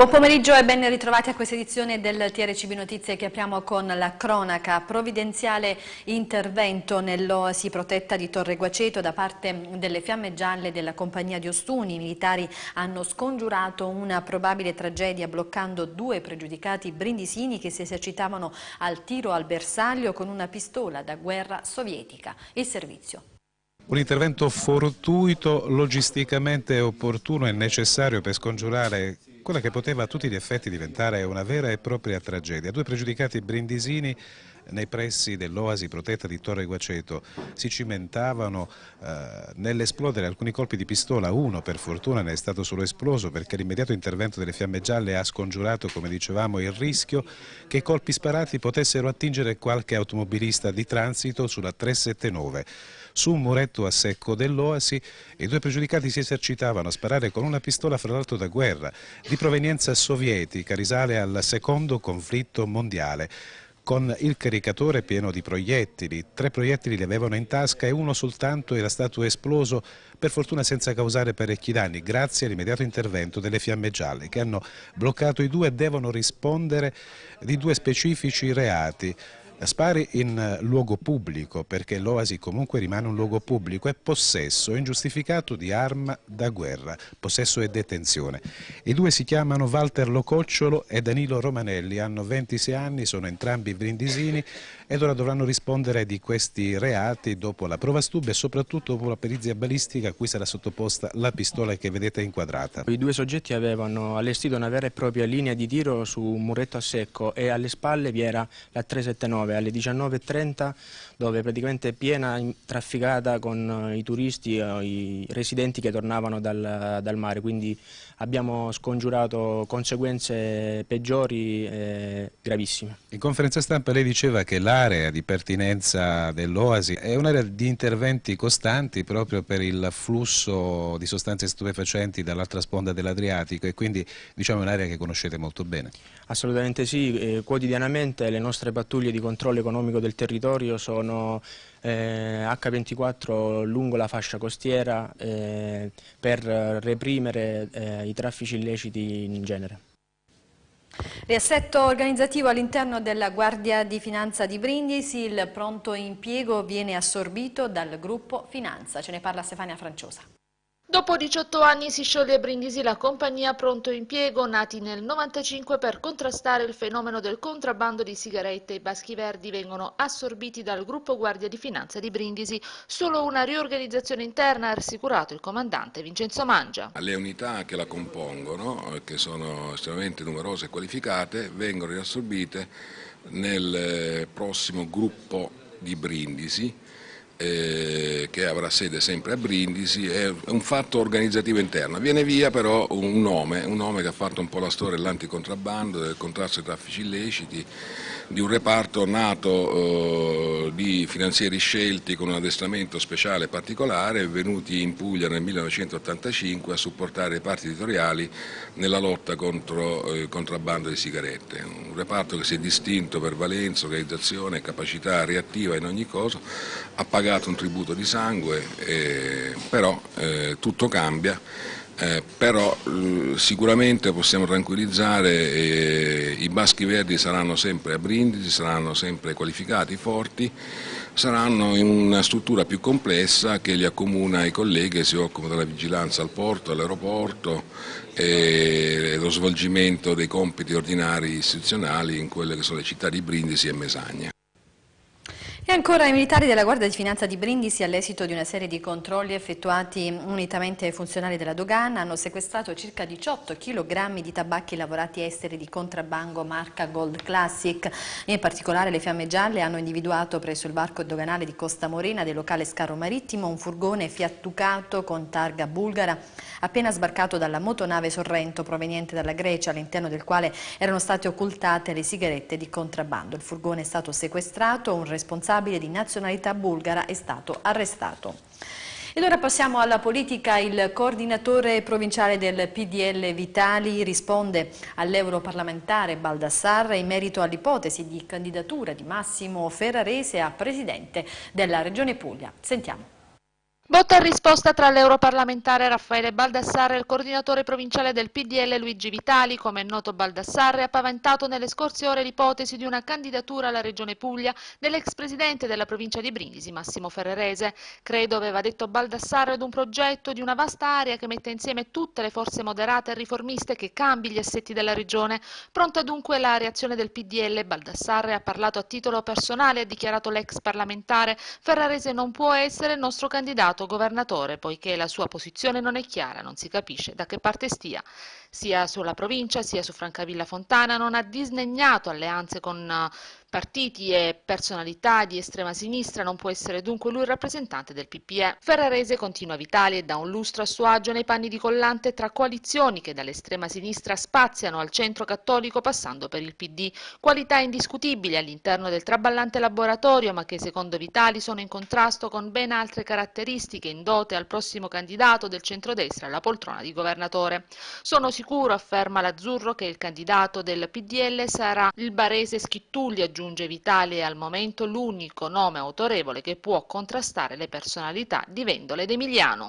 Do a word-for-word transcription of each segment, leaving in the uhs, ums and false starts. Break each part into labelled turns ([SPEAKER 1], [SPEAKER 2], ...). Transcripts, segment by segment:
[SPEAKER 1] Buon pomeriggio e ben ritrovati a questa edizione del T R C B Notizie che apriamo con la cronaca. Provvidenziale intervento nell'oasi protetta di Torre Guaceto da parte delle Fiamme Gialle della compagnia di Ostuni. I militari hanno scongiurato una probabile tragedia bloccando due pregiudicati brindisini che si esercitavano al tiro al bersaglio con una pistola da guerra sovietica. Il servizio.
[SPEAKER 2] Un intervento fortuito, logisticamente opportuno e necessario per scongiurare quella che poteva a tutti gli effetti diventare una vera e propria tragedia. Due pregiudicati brindisini nei pressi dell'oasi protetta di Torre Guaceto si cimentavano eh, nell'esplodere alcuni colpi di pistola. Uno per fortuna ne è stato solo esploso perché l'immediato intervento delle Fiamme Gialle ha scongiurato, come dicevamo, il rischio che i colpi sparati potessero attingere qualche automobilista di transito sulla trecentosettantanove. Su un muretto a secco dell'oasi i due pregiudicati si esercitavano a sparare con una pistola fra l'altro da guerra di provenienza sovietica, risale al secondo conflitto mondiale, con il caricatore pieno di proiettili. Tre proiettili li avevano in tasca e uno soltanto era stato esploso, per fortuna senza causare parecchi danni, grazie all'immediato intervento delle Fiamme Gialle che hanno bloccato i due e devono rispondere di due specifici reati. Spari in luogo pubblico, perché l'oasi comunque rimane un luogo pubblico, e possesso ingiustificato di arma da guerra, possesso e detenzione. I due si chiamano Walter Lococciolo e Danilo Romanelli, hanno ventisei anni, sono entrambi brindisini ed ora dovranno rispondere di questi reati dopo la prova stube e soprattutto dopo la perizia balistica a cui sarà sottoposta la pistola che vedete inquadrata.
[SPEAKER 3] I due soggetti avevano allestito una vera e propria linea di tiro su un muretto a secco e alle spalle vi era la trecentosettantanove alle diciannove e trenta, dove praticamente piena trafficata con i turisti o i residenti che tornavano dal, dal mare, quindi abbiamo scongiurato conseguenze peggiori e gravissime.
[SPEAKER 2] In conferenza stampa lei diceva che l'area di pertinenza dell'oasi è un'area di interventi costanti proprio per il flusso di sostanze stupefacenti dall'altra sponda dell'Adriatico e quindi diciamo è un'area che conoscete molto bene.
[SPEAKER 3] Assolutamente sì, eh, quotidianamente le nostre pattuglie di controllo economico del territorio sono eh, acca ventiquattro lungo la fascia costiera eh, per reprimere eh, i traffici illeciti in genere.
[SPEAKER 1] Riassetto organizzativo all'interno della Guardia di Finanza di Brindisi, il pronto impiego viene assorbito dal gruppo Finanza. Ce ne parla Stefania Franciosa.
[SPEAKER 4] Dopo diciotto anni si scioglie a Brindisi la compagnia Pronto Impiego, nati nel novantacinque per contrastare il fenomeno del contrabbando di sigarette. I Baschi Verdi vengono assorbiti dal gruppo Guardia di Finanza di Brindisi. Solo una riorganizzazione interna ha rassicurato il comandante Vincenzo Mangia.
[SPEAKER 5] Le unità che la compongono, che sono estremamente numerose e qualificate, vengono riassorbite nel prossimo gruppo di Brindisi, Eh, che avrà sede sempre a Brindisi. È un fatto organizzativo interno. Viene via però un nome, un nome che ha fatto un po' la storia dell'anticontrabbando, del contrasto ai traffici illeciti, di un reparto nato eh, di finanzieri scelti con un addestramento speciale e particolare, venuti in Puglia nel millenovecentottantacinque a supportare i parti editoriali nella lotta contro il contrabbando di sigarette. Un reparto che si è distinto per valenza, organizzazione e capacità reattiva in ogni cosa, ha pagato un tributo di sangue, eh, però eh, tutto cambia. Eh, però eh, sicuramente possiamo tranquillizzare, eh, i Baschi Verdi saranno sempre a Brindisi, saranno sempre qualificati, forti, saranno in una struttura più complessa che li accomuna ai colleghi che si occupano della vigilanza al porto, all'aeroporto e lo svolgimento dei compiti ordinari istituzionali in quelle che sono le città di Brindisi e Mesagna.
[SPEAKER 1] E ancora i militari della Guardia di Finanza di Brindisi, all'esito di una serie di controlli effettuati unitamente ai funzionari della dogana, hanno sequestrato circa diciotto chilogrammi di tabacchi lavorati esteri di contrabbando marca Gold Classic. In particolare le Fiamme Gialle hanno individuato presso il varco doganale di Costa Morena del locale Scaro Marittimo un furgone Fiat Ducato con targa bulgara appena sbarcato dalla motonave Sorrento proveniente dalla Grecia, all'interno del quale erano state occultate le sigarette di contrabbando. Il furgone è stato sequestrato, un responsabile di nazionalità bulgara è stato arrestato. Ed ora passiamo alla politica. Il coordinatore provinciale del P D L Vitali risponde all'europarlamentare Baldassarre in merito all'ipotesi di candidatura di Massimo Ferrarese a presidente della Regione Puglia. Sentiamo.
[SPEAKER 4] Botta e risposta tra l'europarlamentare Raffaele Baldassarre e il coordinatore provinciale del P D L Luigi Vitali. Come è noto, Baldassarre ha paventato nelle scorse ore l'ipotesi di una candidatura alla Regione Puglia dell'ex presidente della provincia di Brindisi, Massimo Ferrarese. Credo, aveva detto Baldassarre, ad un progetto di una vasta area che mette insieme tutte le forze moderate e riformiste, che cambi gli assetti della regione. Pronta dunque la reazione del P D L, Baldassarre ha parlato a titolo personale, ha dichiarato l'ex parlamentare. Ferrarese non può essere il nostro candidato governatore, poiché la sua posizione non è chiara, non si capisce da che parte stia. Sia sulla provincia sia su Francavilla Fontana non ha disdegnato alleanze con partiti e personalità di estrema sinistra, non può essere dunque lui il rappresentante del P P E. Ferrarese, continua Vitali, è da un lustro a suo agio nei panni di collante tra coalizioni che dall'estrema sinistra spaziano al centro cattolico passando per il P D. Qualità indiscutibili all'interno del traballante laboratorio, ma che secondo Vitali sono in contrasto con ben altre caratteristiche in dote al prossimo candidato del centrodestra alla poltrona di governatore. Sono sicuro, afferma l'Azzurro, che il candidato del P D L sarà il barese Schittulli. Aggiunge Vitali, è al momento l'unico nome autorevole che può contrastare le personalità di Vendola ed Emiliano.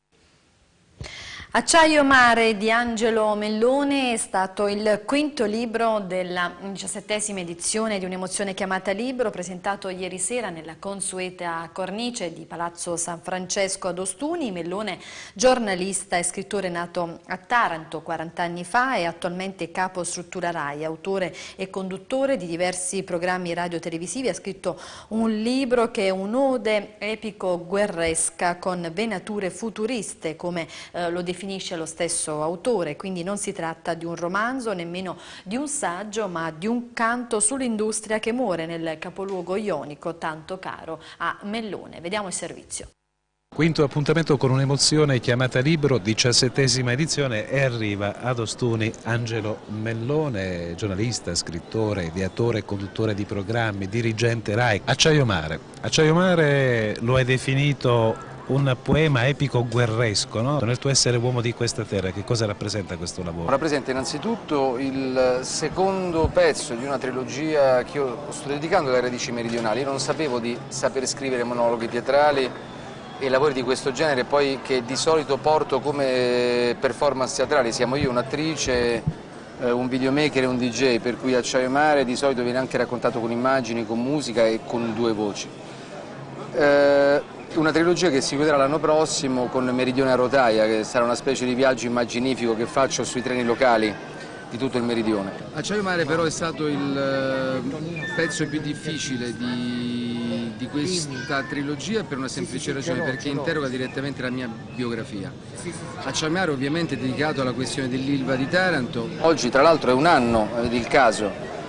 [SPEAKER 1] Acciaio Mare di Angelo Mellone è stato il quinto libro della diciassettesima edizione di Un'emozione chiamata libro, presentato ieri sera nella consueta cornice di Palazzo San Francesco ad Ostuni. Mellone, giornalista e scrittore nato a Taranto quaranta anni fa, è attualmente capo struttura RAI, autore e conduttore di diversi programmi radio-televisivi. Ha scritto un libro che è un'ode epico-guerresca con venature futuriste, come eh, lo definisce lo stesso autore, quindi non si tratta di un romanzo, nemmeno di un saggio, ma di un canto sull'industria che muore nel capoluogo ionico tanto caro a Mellone. Vediamo il servizio.
[SPEAKER 2] Quinto appuntamento con Un'emozione chiamata libro, diciassettesima edizione, e arriva ad Ostuni Angelo Mellone, giornalista, scrittore, ideatore e conduttore di programmi, dirigente RAI. Acciaio Mare. Acciaio Mare lo hai definito un poema epico guerresco, no? Nel tuo essere uomo di questa terra, che cosa rappresenta questo lavoro?
[SPEAKER 6] Rappresenta innanzitutto il secondo pezzo di una trilogia che io sto dedicando alle radici meridionali. Io non sapevo di saper scrivere monologhi teatrali e lavori di questo genere, poi che di solito porto come performance teatrali. Siamo io, un'attrice, un videomaker e un D J, per cui Acciaio Mare di solito viene anche raccontato con immagini, con musica e con due voci. Eh, Una trilogia che si chiuderà l'anno prossimo con Meridione a rotaia, che sarà una specie di viaggio immaginifico che faccio sui treni locali di tutto il meridione. Acciaio Mare però è stato il pezzo più difficile di, di questa trilogia per una semplice ragione, perché interroga direttamente la mia biografia. Acciaio Mare ovviamente è dedicato alla questione dell'Ilva di Taranto. Oggi tra l'altro è un anno eh, il caso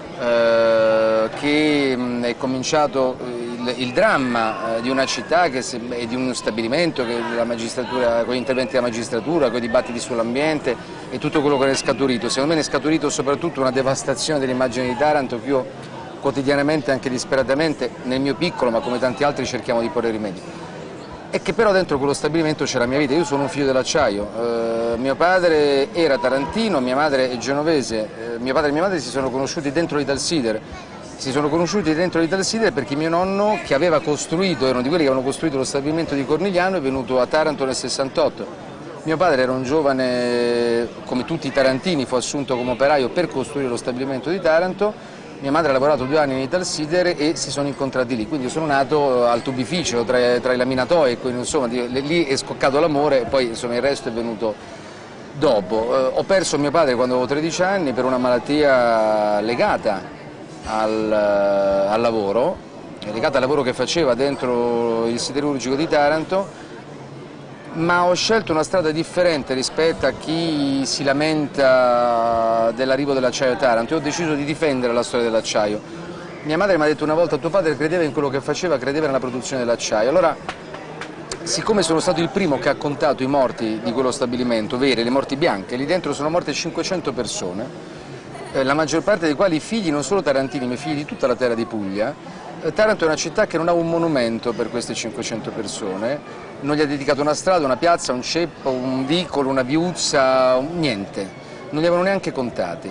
[SPEAKER 6] eh, che mh, è cominciato il, il dramma eh, di una città che se, e di uno stabilimento che la magistratura, con gli interventi della magistratura, con i dibattiti sull'ambiente e tutto quello che ne è scaturito. Secondo me ne è scaturito soprattutto una devastazione dell'immagine di Taranto che io quotidianamente, anche disperatamente, nel mio piccolo, ma come tanti altri, cerchiamo di porre rimedio. E che però dentro quello stabilimento c'è la mia vita. Io sono un figlio dell'acciaio, eh, mio padre era tarantino, mia madre è genovese, eh, mio padre e mia madre si sono conosciuti dentro l'Italsider, si sono conosciuti dentro l'Italsider perché mio nonno, che aveva costruito, erano di quelli che avevano costruito lo stabilimento di Cornigliano, è venuto a Taranto nel sessantotto. Mio padre era un giovane, come tutti i tarantini, fu assunto come operaio per costruire lo stabilimento di Taranto. Mia madre ha lavorato due anni in Italsider e si sono incontrati lì, quindi io sono nato al tubificio tra, tra i laminatori, e quindi insomma lì è scoccato l'amore e poi insomma il resto è venuto dopo. Eh, ho perso mio padre quando avevo tredici anni per una malattia legata al, al lavoro, legata al lavoro che faceva dentro il siderurgico di Taranto, ma ho scelto una strada differente rispetto a chi si lamenta dell'arrivo dell'acciaio a Taranto. Io ho deciso di difendere la storia dell'acciaio. Mia madre mi ha detto una volta: tuo padre credeva in quello che faceva, credeva nella produzione dell'acciaio. Allora, siccome sono stato il primo che ha contato i morti di quello stabilimento, vere, le morti bianche, lì dentro sono morte cinquecento persone, eh, la maggior parte dei quali figli non solo tarantini, ma figli di tutta la terra di Puglia. Taranto è una città che non ha un monumento per queste cinquecento persone, non gli ha dedicato una strada, una piazza, un ceppo, un vicolo, una viuzza, niente, non li avevano neanche contati.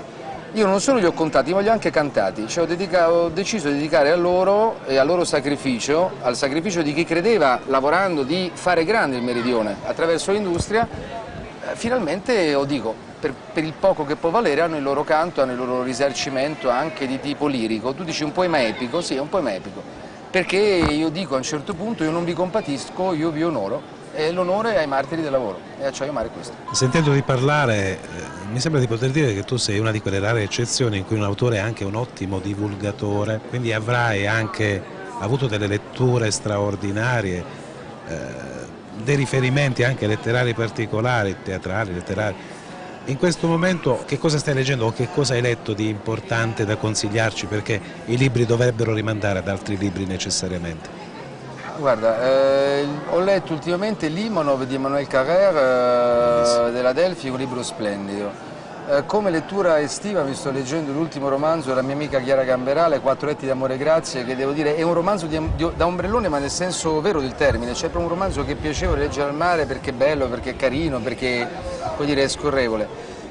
[SPEAKER 6] io non solo li ho contati, li voglio anche cantati, cioè ho, dedicato, ho deciso di dedicare a loro e al loro sacrificio, al sacrificio di chi credeva, lavorando, di fare grande il Meridione attraverso l'industria, eh, finalmente, o dico, per, per il poco che può valere, hanno il loro canto, hanno il loro risarcimento anche di tipo lirico. Tu dici un poema epico? Sì, è un poema epico, perché io dico a un certo punto io non vi compatisco, io vi onoro. E l'onore ai martiri del lavoro, e a Acciaio Mare è questo.
[SPEAKER 2] Sentendoti parlare, eh, mi sembra di poter dire che tu sei una di quelle rare eccezioni in cui un autore è anche un ottimo divulgatore, quindi avrai anche avuto delle letture straordinarie, eh, dei riferimenti anche letterari particolari, teatrali, letterari. In questo momento che cosa stai leggendo o che cosa hai letto di importante da consigliarci, perché i libri dovrebbero rimandare ad altri libri necessariamente?
[SPEAKER 6] Guarda, eh, ho letto ultimamente Limonov di Emmanuel Carrère eh, della Delphi, un libro splendido. Eh, come lettura estiva mi sto leggendo l'ultimo romanzo della mia amica Chiara Gamberale, Quattro letti d'amore e grazie, che devo dire è un romanzo di, di, da ombrellone ma nel senso vero del termine, cioè proprio un romanzo che è piacevole leggere al mare perché è bello, perché è carino, perché puoi dire, è scorrevole.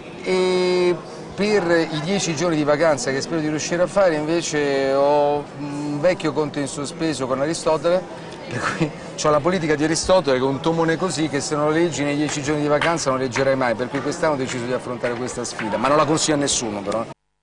[SPEAKER 6] E per i dieci giorni di vacanza che spero di riuscire a fare invece ho un vecchio conto in sospeso con Aristotele, per cui ho la politica di Aristotele, che è un tomone così che se non lo leggi nei dieci giorni di vacanza non leggerai mai, per cui quest'anno ho deciso di affrontare questa sfida, ma non la consiglio a nessuno però.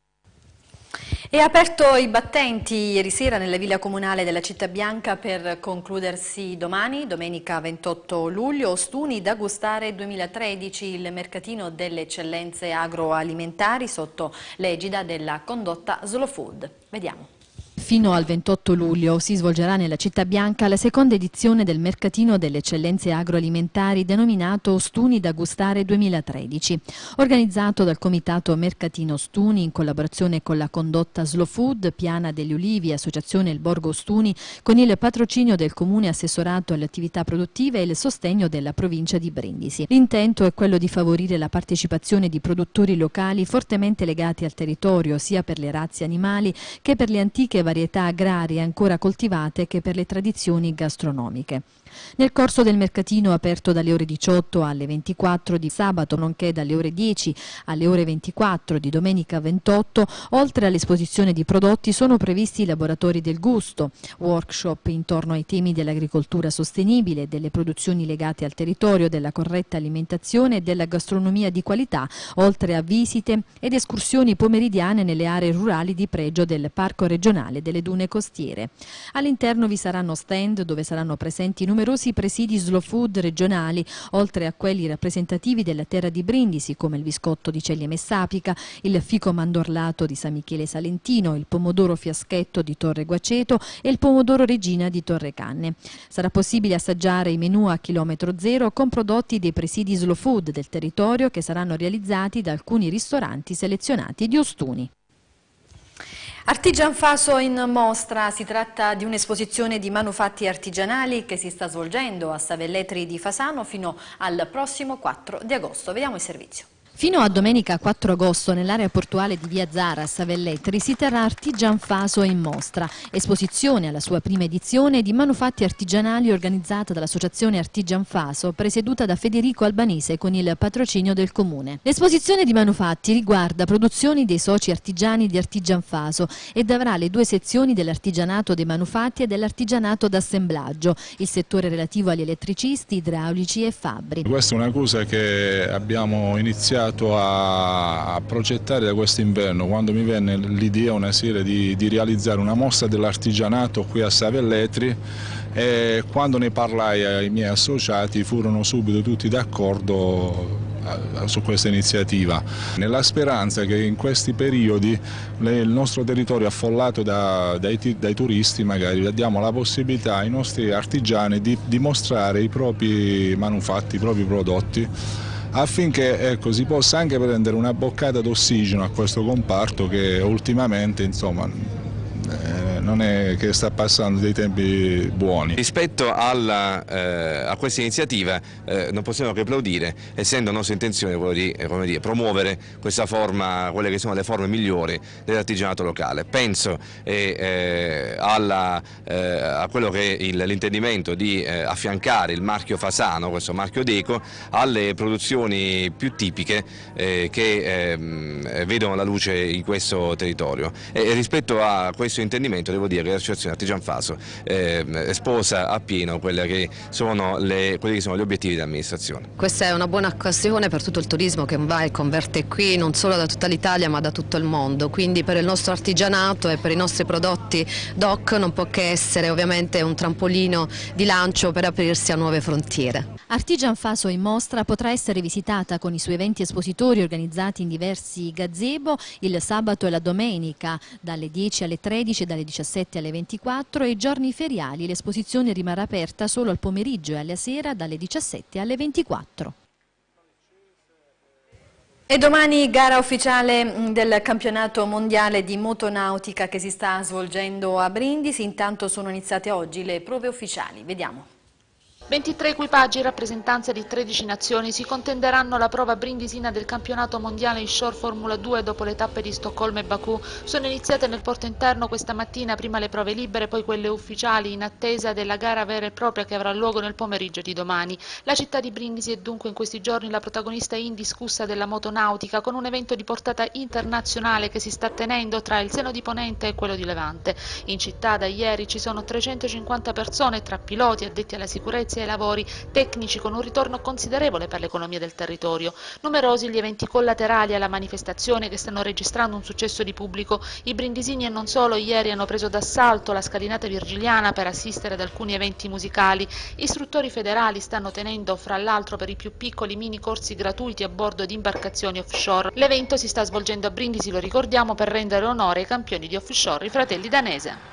[SPEAKER 1] È aperto i battenti ieri sera nella Villa Comunale della Città Bianca per concludersi domani, domenica ventotto luglio, Ostuni da gustare duemilatredici, il mercatino delle eccellenze agroalimentari sotto l'egida della condotta Slow Food. Vediamo. Fino al ventotto luglio si svolgerà nella Città Bianca la seconda edizione del Mercatino delle Eccellenze Agroalimentari denominato Ostuni da gustare duemilatredici, organizzato dal Comitato Mercatino Ostuni in collaborazione con la condotta Slow Food, Piana degli Ulivi, Associazione Il Borgo Ostuni, con il patrocinio del Comune assessorato alle attività produttive e il sostegno della provincia di Brindisi. L'intento è quello di favorire la partecipazione di produttori locali fortemente legati al territorio, sia per le razze animali che per le antiche varietà agrarie ancora coltivate che per le tradizioni gastronomiche. Nel corso del mercatino aperto dalle ore diciotto alle ventiquattro di sabato, nonché dalle ore dieci alle ore ventiquattro di domenica ventotto, oltre all'esposizione di prodotti sono previsti i laboratori del gusto, workshop intorno ai temi dell'agricoltura sostenibile, delle produzioni legate al territorio, della corretta alimentazione e della gastronomia di qualità, oltre a visite ed escursioni pomeridiane nelle aree rurali di pregio del Parco regionale delle Dune Costiere. All'interno vi saranno stand dove saranno presenti numerosi presidi slow food regionali, oltre a quelli rappresentativi della terra di Brindisi, come il biscotto di Ceglie Messapica, il fico mandorlato di San Michele Salentino, il pomodoro fiaschetto di Torre Guaceto e il pomodoro regina di Torre Canne. Sarà possibile assaggiare i menù a chilometro zero con prodotti dei presidi slow food del territorio che saranno realizzati da alcuni ristoranti selezionati di Ostuni. Artigian Faso in mostra, si tratta di un'esposizione di manufatti artigianali che si sta svolgendo a Savelletri di Fasano fino al prossimo quattro di agosto. Vediamo il servizio. Fino a domenica quattro agosto nell'area portuale di Via Zara a Savelletri si terrà Artigian Faso in mostra, esposizione alla sua prima edizione di manufatti artigianali organizzata dall'associazione Artigian Faso presieduta da Federico Albanese con il patrocinio del comune. L'esposizione di manufatti riguarda produzioni dei soci artigiani di Artigian Faso ed avrà le due sezioni dell'artigianato dei manufatti e dell'artigianato d'assemblaggio, il settore relativo agli elettricisti, idraulici e fabbri.
[SPEAKER 7] Questa è una cosa che abbiamo iniziato A, a progettare da quest'inverno, quando mi venne l'idea una sera di, di realizzare una mostra dell'artigianato qui a Savelletri, e quando ne parlai ai miei associati furono subito tutti d'accordo su questa iniziativa, nella speranza che in questi periodi il nostro territorio affollato da, dai, dai turisti magari diamo la possibilità ai nostri artigiani di, di mostrare i propri manufatti, i propri prodotti, affinché ecco, si possa anche prendere una boccata d'ossigeno a questo comparto che ultimamente insomma, eh, non è che sta passando dei tempi buoni.
[SPEAKER 8] Rispetto alla, eh, a questa iniziativa eh, non possiamo che applaudire, essendo nostra intenzione quello di eh, come dire, promuovere questa forma, quelle che sono le forme migliori dell'artigianato locale. Penso e eh, alla, eh, a quello che è l'intendimento di eh, affiancare il marchio Fasano, questo marchio Deco, alle produzioni più tipiche eh, che eh, vedono la luce in questo territorio. E rispetto a questo intendimento devo dire che l'associazione Artigian Faso eh, sposa appieno quelle che sono le, quelli che sono gli obiettivi dell'amministrazione.
[SPEAKER 9] Questa è una buona occasione per tutto il turismo che va e converte qui non solo da tutta l'Italia ma da tutto il mondo, quindi per il nostro artigianato e per i nostri prodotti D O C non può che essere ovviamente un trampolino di lancio per aprirsi a nuove frontiere.
[SPEAKER 10] Artigian Faso in mostra potrà essere visitata con i suoi eventi espositori organizzati in diversi gazebo il sabato e la domenica dalle dieci alle tredici e dalle diciassette alle ventiquattro, e i giorni feriali l'esposizione rimarrà aperta solo al pomeriggio e alla sera dalle diciassette alle ventiquattro.
[SPEAKER 1] E domani gara ufficiale del campionato mondiale di motonautica che si sta svolgendo a Brindisi. Intanto sono iniziate oggi le prove ufficiali. Vediamo.
[SPEAKER 4] ventitré equipaggi, rappresentanze di tredici nazioni, si contenderanno la prova brindisina del campionato mondiale in short Formula due dopo le tappe di Stoccolma e Baku. Sono iniziate nel porto interno questa mattina, prima le prove libere, poi quelle ufficiali, in attesa della gara vera e propria che avrà luogo nel pomeriggio di domani. La città di Brindisi è dunque in questi giorni la protagonista indiscussa della motonautica, con un evento di portata internazionale che si sta tenendo tra il Seno di Ponente e quello di Levante. In città da ieri ci sono trecentocinquanta persone, tra piloti, addetti alla sicurezza e lavori tecnici, con un ritorno considerevole per l'economia del territorio. Numerosi gli eventi collaterali alla manifestazione che stanno registrando un successo di pubblico. I brindisini e non solo ieri hanno preso d'assalto la scalinata virgiliana per assistere ad alcuni eventi musicali. Istruttori federali stanno tenendo fra l'altro per i più piccoli mini corsi gratuiti a bordo di imbarcazioni offshore. L'evento si sta svolgendo a Brindisi, lo ricordiamo, per rendere onore ai campioni di offshore, i fratelli Danese.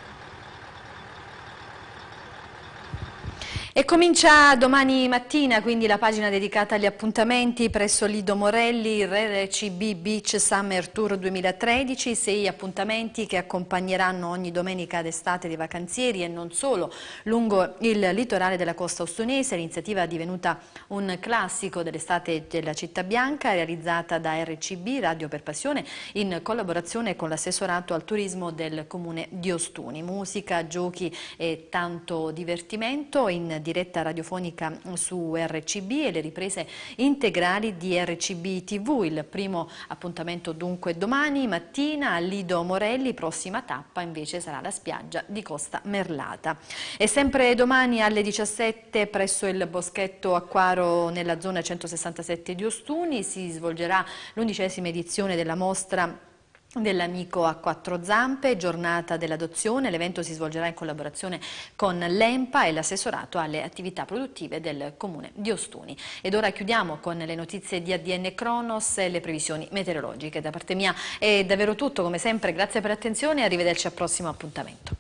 [SPEAKER 1] E comincia domani mattina quindi la pagina dedicata agli appuntamenti presso Lido Morelli, il R C B Beach Summer Tour duemilatredici, sei appuntamenti che accompagneranno ogni domenica d'estate dei vacanzieri e non solo lungo il litorale della costa austonese. L'iniziativa è divenuta un classico dell'estate della Città Bianca, realizzata da R C B, Radio per Passione, in collaborazione con l'assessorato al turismo del comune di Ostuni. Musica, giochi e tanto divertimento in diretta radiofonica su R C B e le riprese integrali di R C B T V. Il primo appuntamento dunque domani mattina a Lido Morelli, prossima tappa invece sarà la spiaggia di Costa Merlata. E sempre domani alle diciassette presso il Boschetto Acquaro nella zona centosessantasette di Ostuni si svolgerà l'undicesima edizione della mostra dell'amico a quattro zampe, giornata dell'adozione. L'evento si svolgerà in collaborazione con l'E M P A e l'assessorato alle attività produttive del comune di Ostuni. Ed ora chiudiamo con le notizie di A D N Cronos e le previsioni meteorologiche. Da parte mia è davvero tutto, come sempre grazie per l'attenzione e arrivederci al prossimo appuntamento.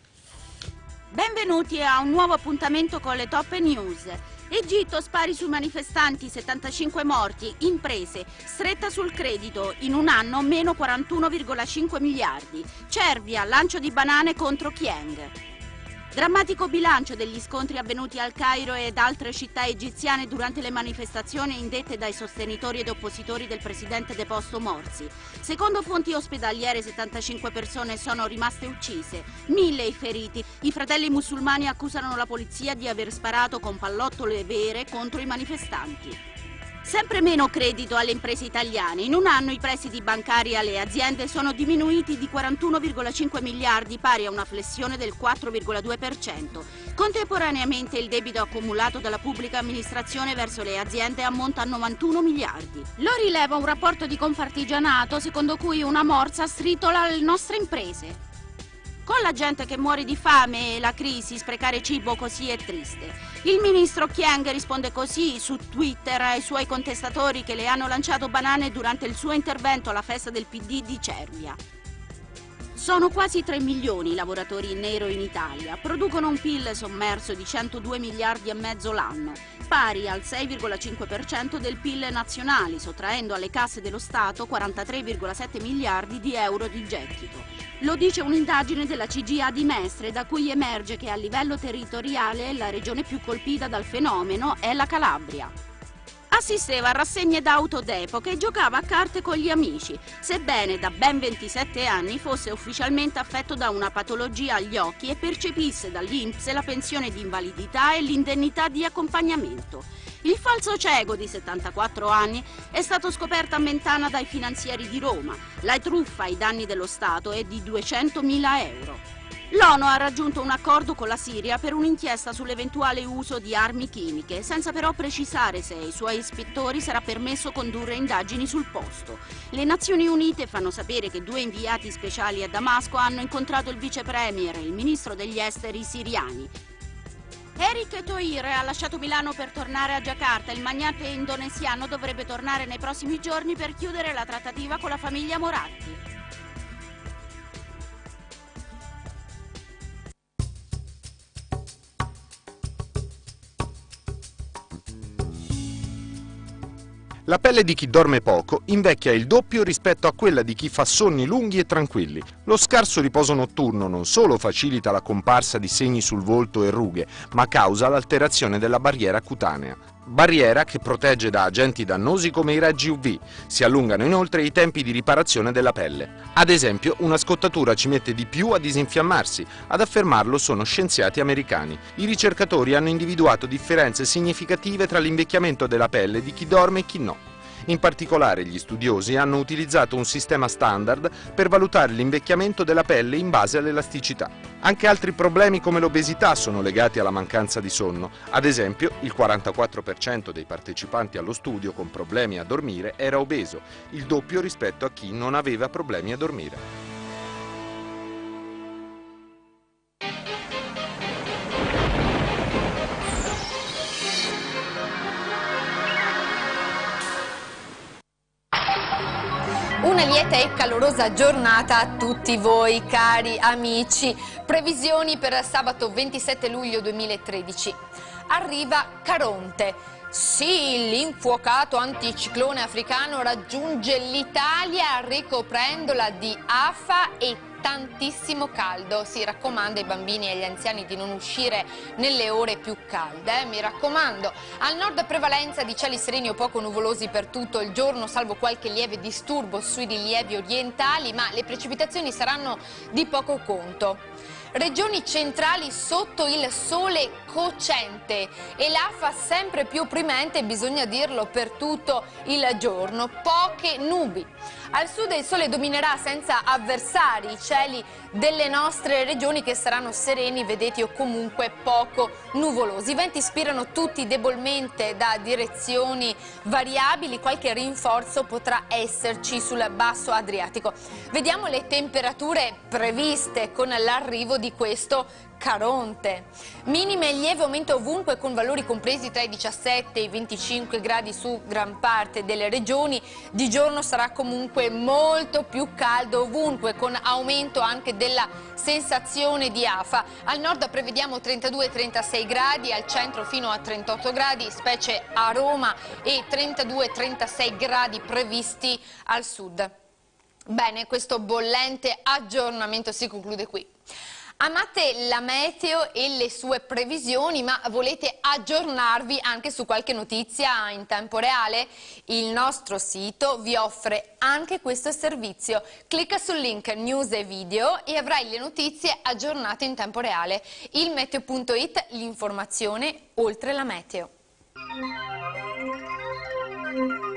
[SPEAKER 11] Benvenuti a un nuovo appuntamento con le top news. Egitto, spari sui manifestanti, settantacinque morti, imprese, stretta sul credito, in un anno meno quarantuno virgola cinque miliardi. Cervia, lancio di banane contro Chiang. Drammatico bilancio degli scontri avvenuti al Cairo ed altre città egiziane durante le manifestazioni indette dai sostenitori ed oppositori del presidente deposto Morsi. Secondo fonti ospedaliere, settantacinque persone sono rimaste uccise, mille i feriti. I fratelli musulmani accusano la polizia di aver sparato con pallottole vere contro i manifestanti. Sempre meno credito alle imprese italiane. In un anno i prestiti bancari alle aziende sono diminuiti di quarantuno virgola cinque miliardi, pari a una flessione del quattro virgola due per cento. Contemporaneamente il debito accumulato dalla pubblica amministrazione verso le aziende ammonta a novantuno miliardi. Lo rileva un rapporto di Confartigianato secondo cui una morsa stridola le nostre imprese. Con la gente che muore di fame e la crisi, sprecare cibo così è triste. Il ministro Chiang risponde così su Twitter ai suoi contestatori che le hanno lanciato banane durante il suo intervento alla festa del P D di Cervia. Sono quasi tre milioni i lavoratori in nero in Italia, producono un P I L sommerso di centodue miliardi e mezzo l'anno, pari al sei virgola cinque per cento del P I L nazionale, sottraendo alle casse dello Stato quarantatré virgola sette miliardi di euro di gettito. Lo dice un'indagine della C G I A di Mestre, da cui emerge che a livello territoriale la regione più colpita dal fenomeno è la Calabria. assisteva a rassegne d'auto d'epoca e giocava a carte con gli amici, sebbene da ben ventisette anni fosse ufficialmente affetto da una patologia agli occhi e percepisse dall'I N P S la pensione di invalidità e l'indennità di accompagnamento. Il falso cieco di settantaquattro anni è stato scoperto a Mentana dai finanzieri di Roma. La truffa ai danni dello Stato è di duecentomila euro. L'ONU ha raggiunto un accordo con la Siria per un'inchiesta sull'eventuale uso di armi chimiche, senza però precisare se ai suoi ispettori sarà permesso condurre indagini sul posto. Le Nazioni Unite fanno sapere che due inviati speciali a Damasco hanno incontrato il vice premier e il ministro degli esteri siriani. Eric Thohir ha lasciato Milano per tornare a Giacarta. Il magnate indonesiano dovrebbe tornare nei prossimi giorni per chiudere la trattativa con la famiglia Moratti.
[SPEAKER 12] La pelle di chi dorme poco invecchia il doppio rispetto a quella di chi fa sonni lunghi e tranquilli. Lo scarso riposo notturno non solo facilita la comparsa di segni sul volto e rughe, ma causa l'alterazione della barriera cutanea. Barriera che protegge da agenti dannosi come i raggi U V. Si allungano inoltre i tempi di riparazione della pelle. Ad esempio, una scottatura ci mette di più a disinfiammarsi. Ad affermarlo sono scienziati americani. I ricercatori hanno individuato differenze significative tra l'invecchiamento della pelle di chi dorme e chi no. In particolare gli studiosi hanno utilizzato un sistema standard per valutare l'invecchiamento della pelle in base all'elasticità. Anche altri problemi come l'obesità sono legati alla mancanza di sonno. Ad esempio, il quarantaquattro per cento dei partecipanti allo studio con problemi a dormire era obeso, il doppio rispetto a chi non aveva problemi a dormire.
[SPEAKER 1] Una lieta e calorosa giornata a tutti voi, cari amici. Previsioni per sabato ventisette luglio duemilatredici. Arriva Caronte. Sì, l'infuocato anticiclone africano raggiunge l'Italia ricoprendola di afa e tantissimo caldo. Si raccomanda ai bambini e agli anziani di non uscire nelle ore più calde, eh? Mi raccomando. Al nord prevalenza di cieli sereni o poco nuvolosi per tutto il giorno, salvo qualche lieve disturbo sui rilievi orientali, ma le precipitazioni saranno di poco conto. Regioni centrali sotto il sole cocente e l'afa sempre più opprimente, bisogna dirlo, per tutto il giorno. Poche nubi. Al sud il sole dominerà senza avversari i cieli delle nostre regioni, che saranno sereni, vedeti o comunque poco nuvolosi. I venti spirano tutti debolmente da direzioni variabili, qualche rinforzo potrà esserci sul basso Adriatico. Vediamo le temperature previste con l'arrivo di questo Caronte. Minime e lieve aumento ovunque, con valori compresi tra i diciassette e i venticinque gradi su gran parte delle regioni. Di giorno sarà comunque molto più caldo ovunque, con aumento anche della sensazione di afa. Al nord prevediamo trentadue trentasei gradi, al centro fino a trentotto gradi, specie a Roma, e trentadue trentasei gradi previsti al sud. Bene, questo bollente aggiornamento si conclude qui. Amate la meteo e le sue previsioni, ma volete aggiornarvi anche su qualche notizia in tempo reale? Il nostro sito vi offre anche questo servizio. Clicca sul link News e Video e avrai le notizie aggiornate in tempo reale. Il meteo punto it, l'informazione oltre la meteo.